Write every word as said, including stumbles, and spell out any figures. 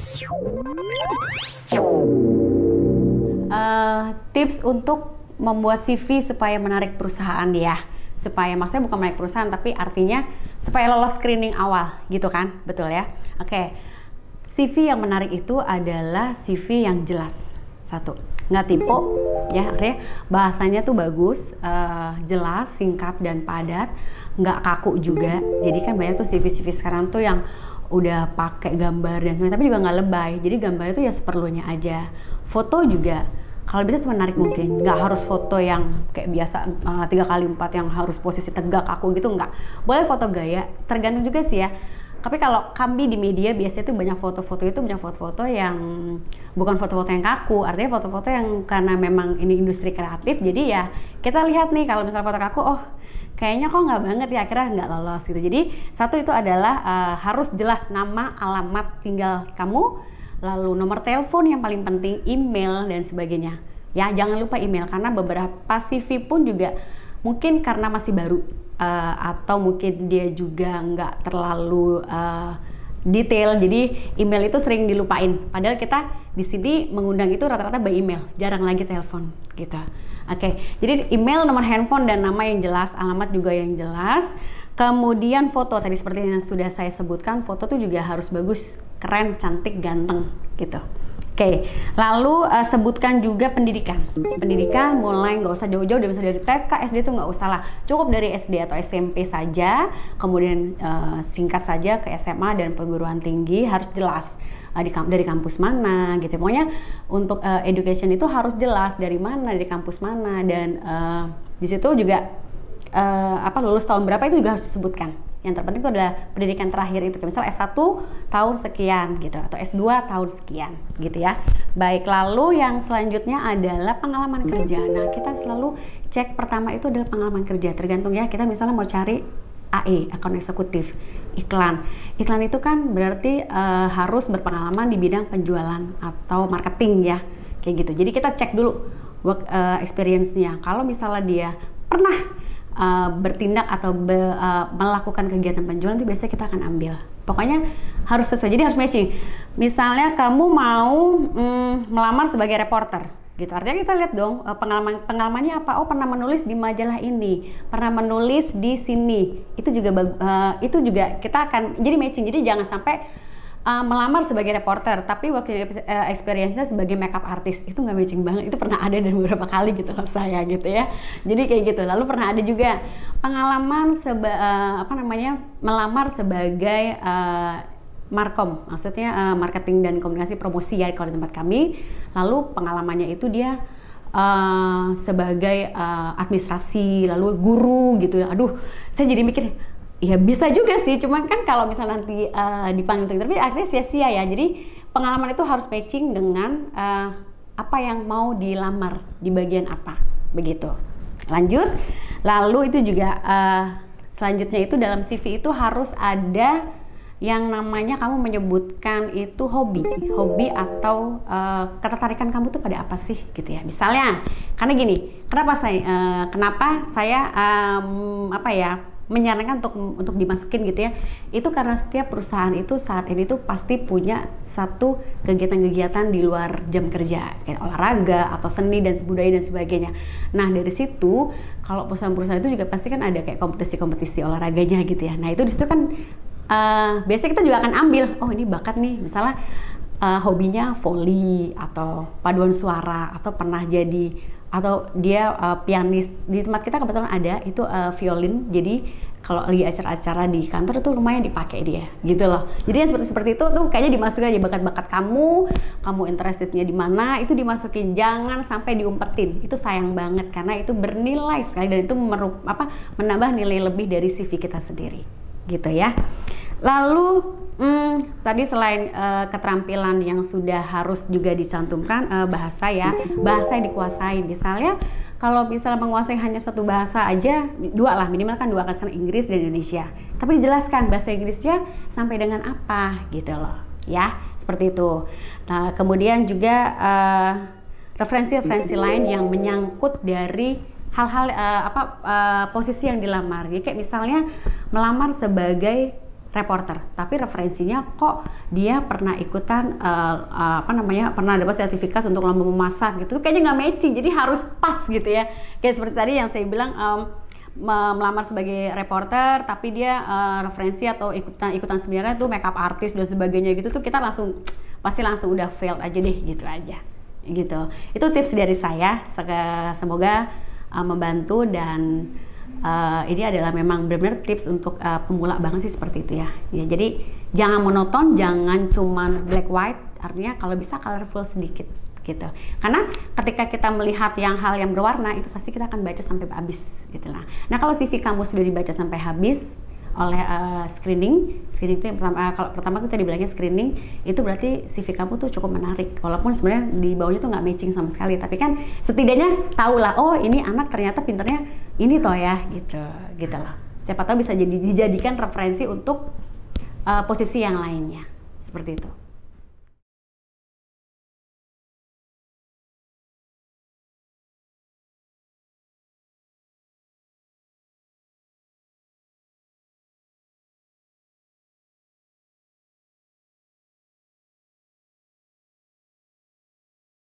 Uh, tips untuk membuat C V supaya menarik perusahaan ya. Supaya maksudnya bukan menarik perusahaan tapi artinya supaya lolos screening awal gitu kan, betul ya? Oke, okay. C V yang menarik itu adalah C V yang jelas. Satu, nggak tipe ya, artinya bahasanya tuh bagus, uh, jelas, singkat dan padat, nggak kaku juga. Jadi kan banyak tuh C V-C V sekarang tuh yang udah pakai gambar dan sebagainya, tapi juga nggak lebay. Jadi gambarnya tuh ya seperlunya aja. Foto juga kalau bisa semenarik mungkin, nggak harus foto yang kayak biasa tiga kali empat yang harus posisi tegak aku gitu, nggak. Boleh foto gaya, tergantung juga sih ya. Tapi kalau kami di media biasanya tuh banyak foto-foto itu banyak foto-foto yang bukan foto-foto yang kaku, artinya foto-foto yang karena memang ini industri kreatif, jadi ya kita lihat nih kalau misalnya foto kaku, oh kayaknya kok nggak banget ya, akhirnya nggak lolos gitu. Jadi satu itu adalah uh, harus jelas nama, alamat tinggal kamu, lalu nomor telepon yang paling penting, email dan sebagainya. Ya jangan lupa email karena beberapa C V pun juga mungkin karena masih baru uh, atau mungkin dia juga nggak terlalu uh, detail, jadi email itu sering dilupain. Padahal kita di sini mengundang itu rata-rata by email, jarang lagi telepon gitu. Oke, okay. Jadi email, nomor handphone dan nama yang jelas, alamat juga yang jelas. Kemudian foto tadi seperti yang sudah saya sebutkan, foto tuh juga harus bagus, keren, cantik, ganteng gitu. Oke, okay. Lalu uh, sebutkan juga pendidikan. Pendidikan mulai nggak usah jauh-jauh, dari dari T K, S D tuh nggak usah lah, cukup dari S D atau S M P saja. Kemudian uh, singkat saja ke S M A dan perguruan tinggi harus jelas uh, di, dari kampus mana gitu. Pokoknya untuk uh, education itu harus jelas dari mana, dari kampus mana, dan uh, di situ juga uh, apa lulus tahun berapa itu juga harus disebutkan. Yang terpenting itu adalah pendidikan terakhir itu, kayak misalnya S satu tahun sekian gitu, atau S dua tahun sekian gitu ya. Baik, lalu yang selanjutnya adalah pengalaman kerja. Nah, kita selalu cek pertama itu adalah pengalaman kerja, tergantung ya, kita misalnya mau cari A E, akun eksekutif, iklan. Iklan itu kan berarti uh, harus berpengalaman di bidang penjualan atau marketing ya, kayak gitu. Jadi kita cek dulu work uh, experience-nya. Kalau misalnya dia pernah Uh, bertindak atau be, uh, melakukan kegiatan penjualan itu biasanya kita akan ambil. Pokoknya harus sesuai, jadi harus matching. Misalnya kamu mau mm, melamar sebagai reporter gitu, artinya kita lihat dong uh, pengalaman pengalamannya apa. Oh, pernah menulis di majalah ini, pernah menulis di sini. Itu juga uh, itu juga kita akan jadi matching. Jadi jangan sampai Uh, melamar sebagai reporter, tapi waktu uh, experience-nya sebagai makeup artist itu nggak matching banget. Itu pernah ada dan beberapa kali gitu loh saya gitu ya. Jadi kayak gitu. Lalu pernah ada juga pengalaman seba, uh, apa namanya melamar sebagai uh, markom, maksudnya uh, marketing dan komunikasi promosi ya kalau di tempat kami. Lalu pengalamannya itu dia uh, sebagai uh, administrasi, lalu guru gitu. Aduh, saya jadi mikir. Ya bisa juga sih, cuman kan kalau misalnya nanti uh, dipanggil untuk interview akhirnya sia-sia ya. Jadi pengalaman itu harus matching dengan uh, apa yang mau dilamar di bagian apa, begitu. Lanjut, lalu itu juga uh, selanjutnya itu dalam C V itu harus ada yang namanya kamu menyebutkan itu hobi, hobi atau uh, ketertarikan kamu tuh pada apa sih gitu ya. Misalnya, karena gini, kenapa saya, uh, kenapa saya um, apa ya? menyarankan untuk untuk dimasukin gitu ya, itu karena setiap perusahaan itu saat ini tuh pasti punya satu kegiatan-kegiatan di luar jam kerja, kayak olahraga atau seni dan budaya dan sebagainya. Nah dari situ kalau perusahaan-perusahaan itu juga pasti kan ada kayak kompetisi-kompetisi olahraganya gitu ya. Nah itu di situ kan uh, biasanya kita juga akan ambil, oh ini bakat nih, misalnya uh, hobinya volley atau paduan suara atau pernah jadi atau dia uh, pianis. Di tempat kita kebetulan ada itu uh, violin, jadi kalau lagi acara-acara di kantor itu lumayan dipakai dia gitu loh. Jadi yang seperti seperti itu tuh kayaknya dimasukin aja bakat-bakat kamu, kamu interestednya di mana itu dimasukin, jangan sampai diumpetin. Itu sayang banget karena itu bernilai sekali dan itu merup, apa, menambah nilai lebih dari C V kita sendiri gitu ya. Lalu Hmm, tadi selain uh, keterampilan yang sudah harus juga dicantumkan, uh, bahasa ya, bahasa yang dikuasai. Misalnya kalau misalnya menguasai hanya satu bahasa aja, dua lah minimal kan, dua kan, Inggris dan Indonesia. Tapi dijelaskan bahasa Inggrisnya sampai dengan apa gitu loh, ya seperti itu. Nah kemudian juga uh, referensi-referensi lain yang menyangkut dari hal-hal uh, apa uh, posisi yang dilamar. Jadi kayak misalnya melamar sebagai reporter, tapi referensinya kok dia pernah ikutan uh, uh, apa namanya pernah dapat sertifikat untuk lomba memasak gitu, kayaknya nggak matching, jadi harus pas gitu ya. Kayak seperti tadi yang saya bilang, um, melamar sebagai reporter tapi dia uh, referensi atau ikutan ikutan sebenarnya tuh makeup artist dan sebagainya gitu tuh, kita langsung pasti langsung udah failed aja deh gitu aja gitu. Itu tips dari saya, semoga uh, membantu, dan uh, ini adalah memang benar-benar tips untuk uh, pemula banget sih seperti itu ya. Ya jadi jangan monoton, jangan cuman black white, artinya kalau bisa colorful sedikit gitu. Karena ketika kita melihat yang hal yang berwarna itu pasti kita akan baca sampai habis gitu lah. Nah, kalau C V kamu sudah dibaca sampai habis oleh uh, screening, screening itu yang pertama, uh, kalau pertama kita dibilangnya screening, itu berarti C V kamu tuh cukup menarik. Walaupun sebenarnya di bawahnya tuh nggak matching sama sekali, tapi kan setidaknya tahu lah, oh ini anak ternyata pinternya ini toh ya gitu, gitu lah. Siapa tahu bisa jadi dijadikan referensi untuk uh, posisi yang lainnya, seperti itu.